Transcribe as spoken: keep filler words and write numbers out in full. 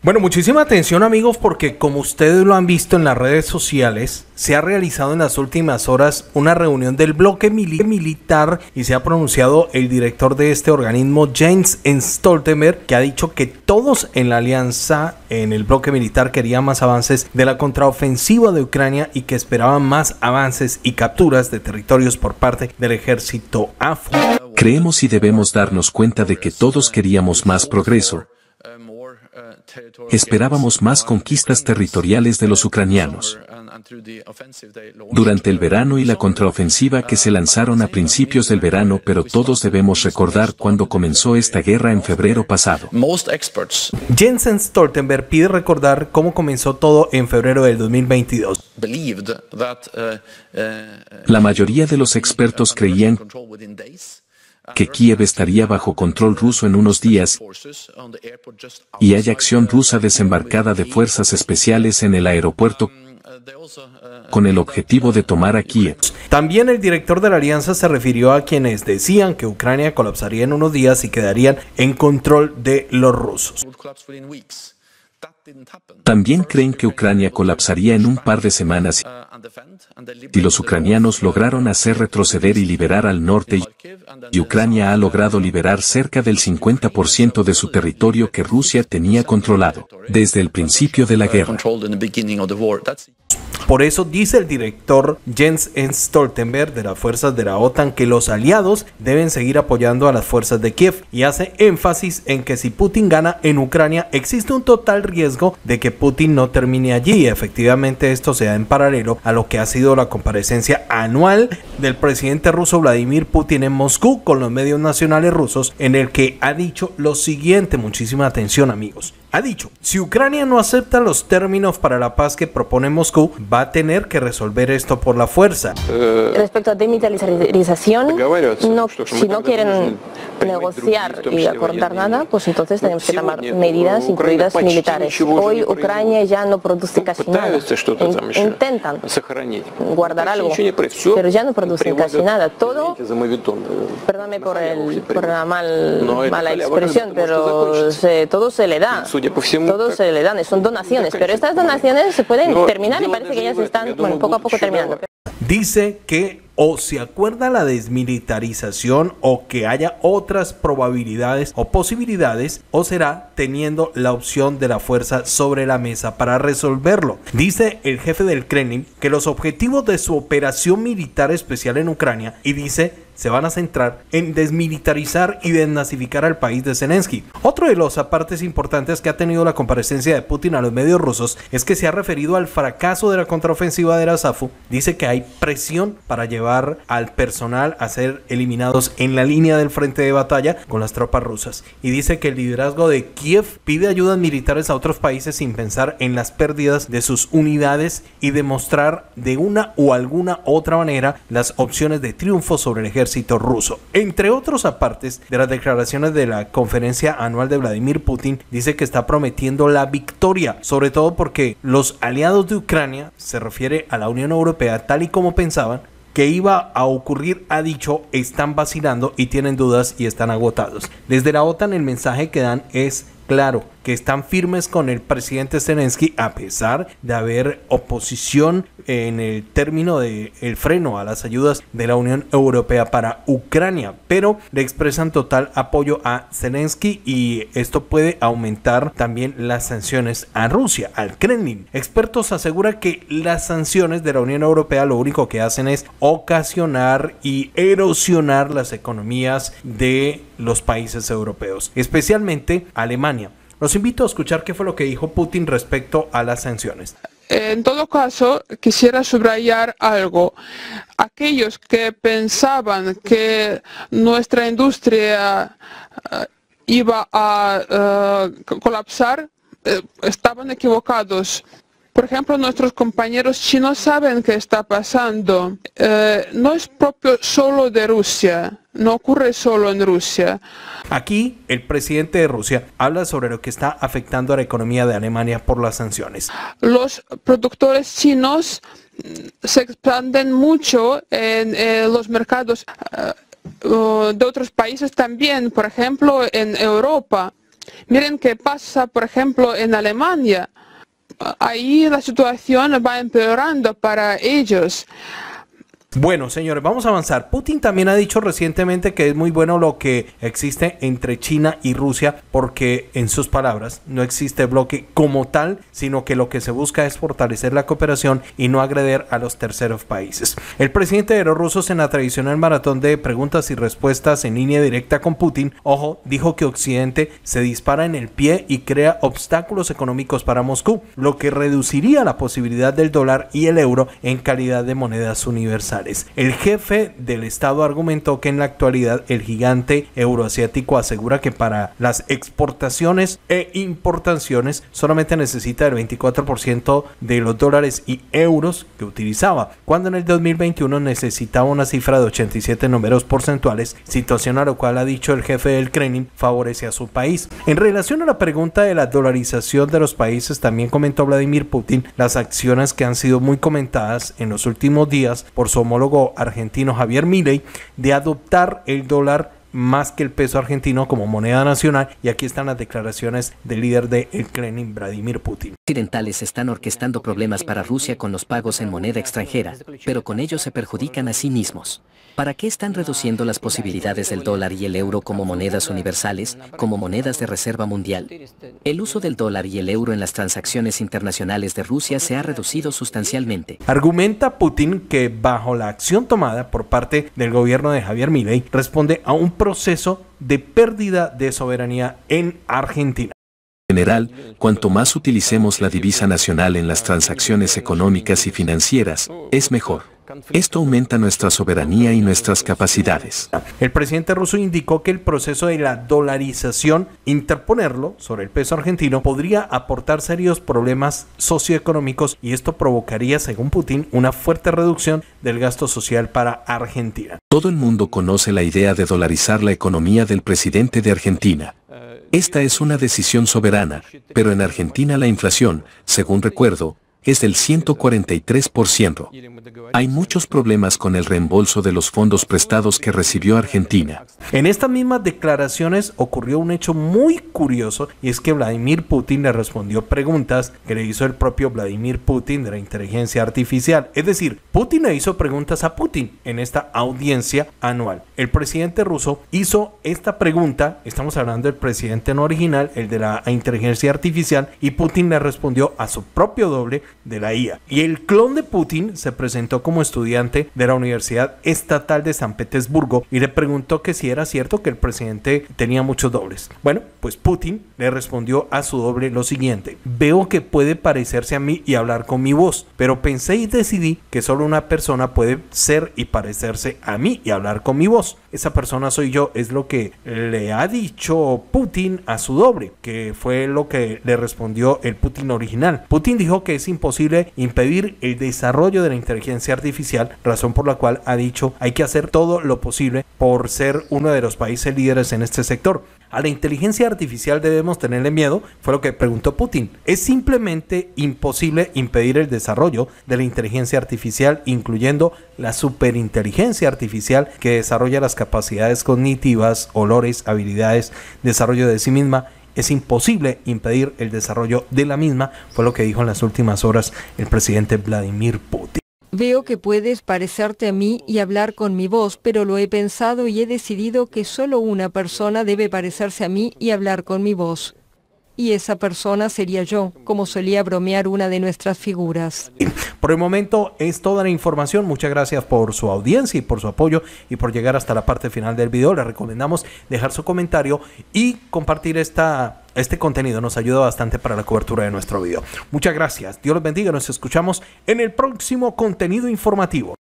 Bueno, muchísima atención amigos, porque como ustedes lo han visto en las redes sociales, se ha realizado en las últimas horas una reunión del bloque mili militar y se ha pronunciado el director de este organismo, Jens Stoltenberg, que ha dicho que todos en la alianza, en el bloque militar, querían más avances de la contraofensiva de Ucrania y que esperaban más avances y capturas de territorios por parte del ejército A F U. Creemos y debemos darnos cuenta de que todos queríamos más progreso. Esperábamos más conquistas territoriales de los ucranianos. Durante el verano y la contraofensiva que se lanzaron a principios del verano, pero todos debemos recordar cuándo comenzó esta guerra en febrero pasado. Jens Stoltenberg pide recordar cómo comenzó todo en febrero del dos mil veintidós. La mayoría de los expertos creían que Kiev estaría bajo control ruso en unos días y hay acción rusa desembarcada de fuerzas especiales en el aeropuerto con el objetivo de tomar a Kiev. También el director de la alianza se refirió a quienes decían que Ucrania colapsaría en unos días y quedarían en control de los rusos. También creen que Ucrania colapsaría en un par de semanas y los ucranianos lograron hacer retroceder y liberar al norte y Ucrania ha logrado liberar cerca del cincuenta por ciento de su territorio que Rusia tenía controlado desde el principio de la guerra. Por eso dice el director Jens Stoltenberg de las fuerzas de la OTAN que los aliados deben seguir apoyando a las fuerzas de Kiev y hace énfasis en que si Putin gana en Ucrania existe un total riesgo de que Putin no termine allí. Efectivamente esto se da en paralelo a lo que ha sido la comparecencia anual del presidente ruso Vladimir Putin en Moscú con los medios nacionales rusos, en el que ha dicho lo siguiente, muchísima atención amigos. Ha dicho, si Ucrania no acepta los términos para la paz que propone Moscú, va a tener que resolver esto por la fuerza. Respecto a demilitarización, no, si no quieren negociar y acordar nada, pues entonces tenemos que tomar medidas, incluidas militares. Hoy Ucrania ya no produce casi nada. In, intentan guardar algo, pero ya no producen casi nada. Todo, perdóname por, el, por la mal, mala expresión, pero se, todo se le da. Todos se le dan, son donaciones, pero estas donaciones se pueden terminar y parece que ya se están, bueno, poco a poco terminando. Dice que o se acuerda la desmilitarización o que haya otras probabilidades o posibilidades, o será teniendo la opción de la fuerza sobre la mesa para resolverlo. Dice el jefe del Kremlin que los objetivos de su operación militar especial en Ucrania, y dice, se van a centrar en desmilitarizar y desnazificar al país de Zelensky. Otro de los apartes importantes que ha tenido la comparecencia de Putin a los medios rusos es que se ha referido al fracaso de la contraofensiva de la S A F U. Dice que hay presión para llevar al personal a ser eliminados en la línea del frente de batalla con las tropas rusas. Y dice que el liderazgo de Kiev pide ayudas militares a otros países sin pensar en las pérdidas de sus unidades y demostrar de una o alguna otra manera las opciones de triunfo sobre el ejército ruso. Entre otros apartes de las declaraciones de la conferencia anual de Vladimir Putin, dice que está prometiendo la victoria, sobre todo porque los aliados de Ucrania, se refiere a la Unión Europea, tal y como pensaban que iba a ocurrir, ha dicho, están vacilando y tienen dudas y están agotados. Desde la OTAN el mensaje que dan es claro, que están firmes con el presidente Zelensky a pesar de haber oposición en el término del freno a las ayudas de la Unión Europea para Ucrania, pero le expresan total apoyo a Zelensky y esto puede aumentar también las sanciones a Rusia, al Kremlin. Expertos aseguran que las sanciones de la Unión Europea lo único que hacen es ocasionar y erosionar las economías de los países europeos, especialmente Alemania. Los invito a escuchar qué fue lo que dijo Putin respecto a las sanciones. En todo caso, quisiera subrayar algo. Aquellos que pensaban que nuestra industria uh, iba a uh, colapsar, uh, estaban equivocados. Por ejemplo, nuestros compañeros chinos saben qué está pasando. Eh, no es propio solo de Rusia, no ocurre solo en Rusia. Aquí el presidente de Rusia habla sobre lo que está afectando a la economía de Alemania por las sanciones. Los productores chinos se expanden mucho en eh, los mercados uh, uh, de otros países también, por ejemplo en Europa. Miren qué pasa, por ejemplo, en Alemania. Ahí la situación va empeorando para ellos. Bueno, señores, vamos a avanzar. Putin también ha dicho recientemente que es muy bueno lo que existe entre China y Rusia porque, en sus palabras, no existe bloque como tal, sino que lo que se busca es fortalecer la cooperación y no agredir a los terceros países. El presidente de los rusos, en la tradicional maratón de preguntas y respuestas en línea directa con Putin, ojo, dijo que Occidente se dispara en el pie y crea obstáculos económicos para Moscú, lo que reduciría la posibilidad del dólar y el euro en calidad de monedas universales. El jefe del Estado argumentó que en la actualidad el gigante euroasiático asegura que para las exportaciones e importaciones solamente necesita el veinticuatro por ciento de los dólares y euros que utilizaba, cuando en el dos mil veintiuno necesitaba una cifra de ochenta y siete números porcentuales, situación a lo cual, ha dicho el jefe del Kremlin, favorece a su país. En relación a la pregunta de la dolarización de los países, también comentó Vladimir Putin las acciones que han sido muy comentadas en los últimos días por su homólogo argentino Javier Milei de adoptar el dólar más que el peso argentino como moneda nacional, y aquí están las declaraciones del líder del Kremlin, Vladimir Putin. Occidentales están orquestando problemas para Rusia con los pagos en moneda extranjera, pero con ello se perjudican a sí mismos. ¿Para qué están reduciendo las posibilidades del dólar y el euro como monedas universales, como monedas de reserva mundial? El uso del dólar y el euro en las transacciones internacionales de Rusia se ha reducido sustancialmente. Argumenta Putin que bajo la acción tomada por parte del gobierno de Javier Milei responde a un proceso de pérdida de soberanía en Argentina. En general, cuanto más utilicemos la divisa nacional en las transacciones económicas y financieras, es mejor. Esto aumenta nuestra soberanía y nuestras capacidades. El presidente ruso indicó que el proceso de la dolarización, interponerlo sobre el peso argentino, podría aportar serios problemas socioeconómicos, y esto provocaría, según Putin, una fuerte reducción del gasto social para Argentina. Todo el mundo conoce la idea de dolarizar la economía del presidente de Argentina. Esta es una decisión soberana, pero en Argentina la inflación, según recuerdo, es del ciento cuarenta y tres por ciento. Hay muchos problemas con el reembolso de los fondos prestados que recibió Argentina. En estas mismas declaraciones ocurrió un hecho muy curioso, y es que Vladimir Putin le respondió preguntas que le hizo el propio Vladimir Putin de la inteligencia artificial. Es decir, Putin le hizo preguntas a Putin en esta audiencia anual. El presidente ruso hizo esta pregunta, estamos hablando del presidente no original, el de la inteligencia artificial, y Putin le respondió a su propio doble de la I A. Y el clon de Putin se presentó como estudiante de la Universidad Estatal de San Petersburgo y le preguntó que si era cierto que el presidente tenía muchos dobles. Bueno, pues Putin le respondió a su doble lo siguiente: veo que puede parecerse a mí y hablar con mi voz, pero pensé y decidí que solo una persona puede ser y parecerse a mí y hablar con mi voz. Esa persona soy yo, es lo que le ha dicho Putin a su doble, que fue lo que le respondió el Putin original. Putin dijo que es imposible impedir el desarrollo de la inteligencia artificial, razón por la cual ha dicho hay que hacer todo lo posible por ser uno de los países líderes en este sector. A la inteligencia artificial debemos tenerle miedo, fue lo que preguntó Putin. Es simplemente imposible impedir el desarrollo de la inteligencia artificial, incluyendo la superinteligencia artificial que desarrolla las capacidades cognitivas, olores, habilidades, desarrollo de sí misma. Es imposible impedir el desarrollo de la misma, fue lo que dijo en las últimas horas el presidente Vladimir Putin. Veo que puedes parecerte a mí y hablar con mi voz, pero lo he pensado y he decidido que solo una persona debe parecerse a mí y hablar con mi voz. Y esa persona sería yo, como solía bromear una de nuestras figuras. Por el momento es toda la información. Muchas gracias por su audiencia y por su apoyo y por llegar hasta la parte final del video. Les recomendamos dejar su comentario y compartir esta, este contenido. Nos ayuda bastante para la cobertura de nuestro video. Muchas gracias. Dios los bendiga. Nos escuchamos en el próximo contenido informativo.